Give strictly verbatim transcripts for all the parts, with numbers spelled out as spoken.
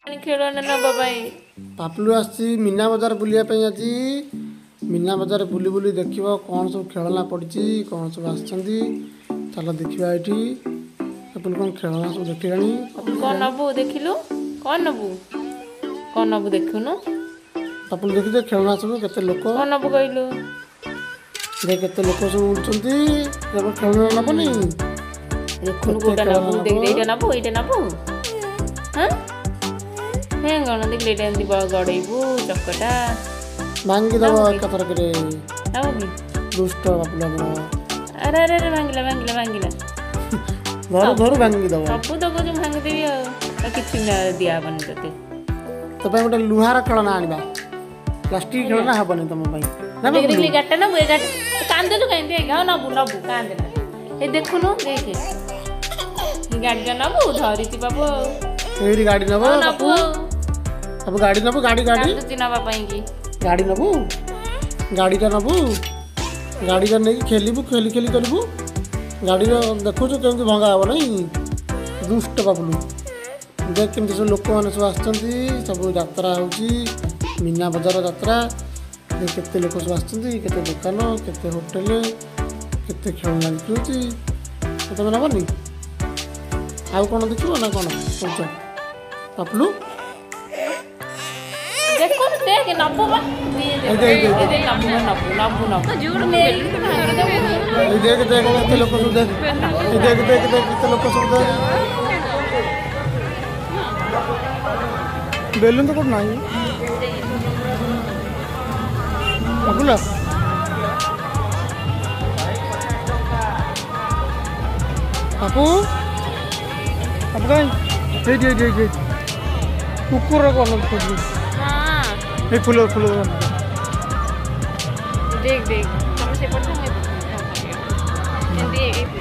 खेलना नबा भाई पापलू आसी मीना बजार बुलिया आज मीना बजार बुली बुली देख कौन सब खेलना पड़ी कौन सब आसछंती चल देखा ये पापलू कौन खेलना सब देखिलानी कौन नबू देखिलु कौन नबू कौन नबू देखुनु पापलू देखी खेलना सब केते लोक कौन नबू कहलु देख केते लोक सब उड़छंती खेलना नबनी देखुनु कोटा नबू देख एटा नबू एटा नबू हां हें गण देख लेटा एंदी गड़ेबू चकटा भांगी दब कथर करे नबू की दुष्ट पापलू हमर अरे अरे अरे भांगिला भांगिला भांगिला घर घर भांगी दब सब तो को भांगी देबी आ किछि न दिया बन तते तो भाई गोटे लुहार खेलना आनिबा प्लास्टिक खेलना हबनी तुम भाई ना देख देख गाटा ना ए गाटा कांदे तो कांदे गाओ नबू नबू कांदे ना ए देखुनु देख ई गाड़ी नबू धरिति बाबू एरी गाड़ी नबो नबू अब गाड़ी नबो गाड़ी गाड़ी कांदे नबा पई की गाड़ी नबो गाड़ी का नबो गाड़ी का नहीं खेलबू खेली खेली करबू गाड़ी देखु केमती भंगा हे नहीं दुष्ट पापलू देख केमती सब लोक मैंने सब आसछंती सब यात्रा होची मीना बजार यात्रा केते लोक सब आसछंती केते दुकान केते होटल केते खेलना बिक्री तुम नबनी आउ कौन देखो ना कौन सोच पापलू देखो देख नबू बा देख देख नबू नबू नबू नबू झूठ ले देख देख केते लोक सब देख देख देख देख केते लोक सब देख बेलून तो कोड नहीं पापलू पापू अब गई जे जे जे जे कुकुर कौन खोज हां ए फुल फुल देख देख हम से पढ़ते हैं हिंदी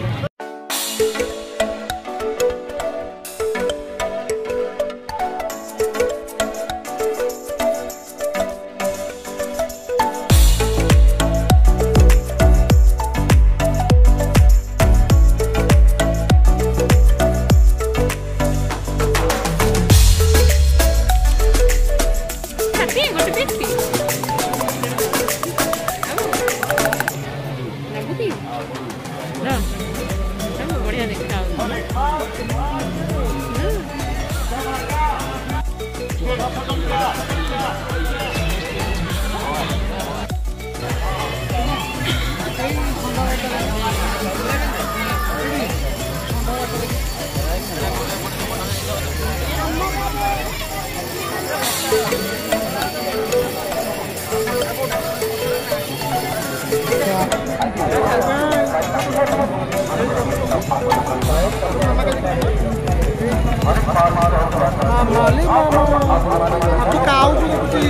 बढ़िया देखा माली आप काऊ कुछ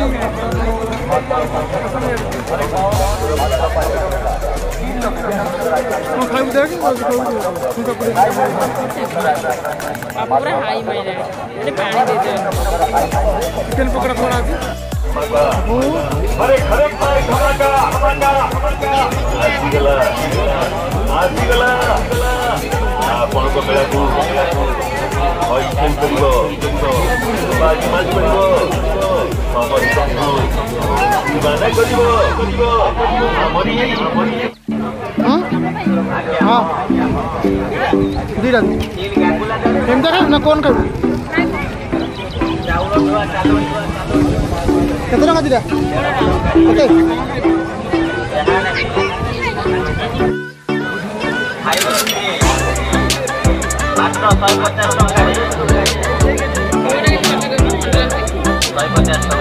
खाऊ देख पूरा हाई माइल है पानी दे दे चिकन पकड़ा थोड़ा अरे खरे पाए धमाका धमाका आसीगला आसीगला आपण को मेला को और चिकन करिवो बाज बाज करिवो मामा संगो दीवाना करिवो करिवो हमरी हमरी हां हां दीदा केमता का ना कौन खाऊ केतना का दीदा ओके मात्र सौ पचास टका